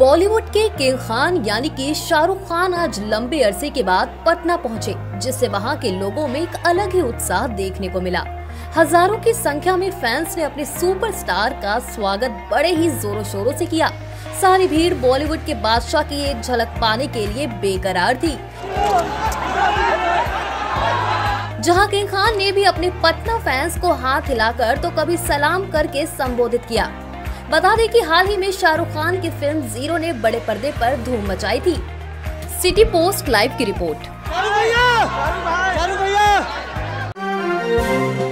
बॉलीवुड के किंग खान यानी कि शाहरुख खान आज लंबे अरसे के बाद पटना पहुंचे, जिससे वहां के लोगों में एक अलग ही उत्साह देखने को मिला। हजारों की संख्या में फैंस ने अपने सुपरस्टार का स्वागत बड़े ही जोरों शोरों से किया। सारी भीड़ बॉलीवुड के बादशाह की एक झलक पाने के लिए बेकरार थी। जहां किंग खान ने भी अपने पटना फैंस को हाथ हिलाकर तो कभी सलाम करके संबोधित किया। बता दें कि हाल ही में शाहरुख खान की फिल्म जीरो ने बड़े पर्दे पर धूम मचाई थी। सिटी पोस्ट लाइव की रिपोर्ट।